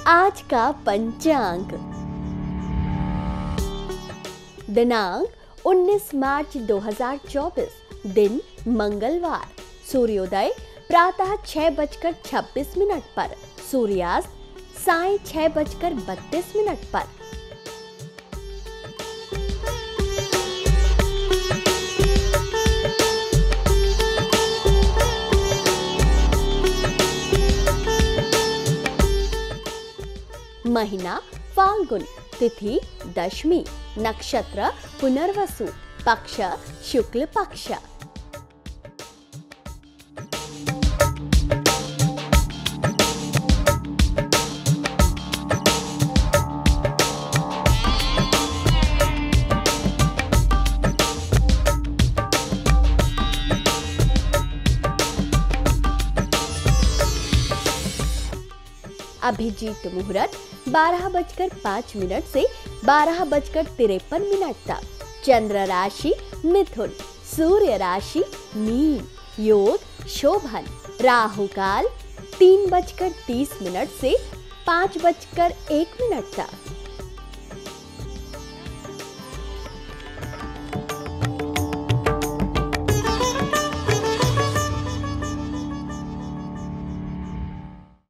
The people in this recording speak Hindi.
आज का पंचांग। दिनांक 19 मार्च 2024, दिन मंगलवार। सूर्योदय प्रातः 6:26 पर, सूर्यास्त सायं 6:32 पर। महीना फाल्गुन, तिथि दशमी, नक्षत्र पुनर्वसु, पक्ष शुक्ल पक्ष। अभिजीत मुहूर्त 12:05 से 12:53 तक। चंद्र राशि मिथुन, सूर्य राशि मीन, योग शोभन। राहु काल 3:30 से 5:01 तक।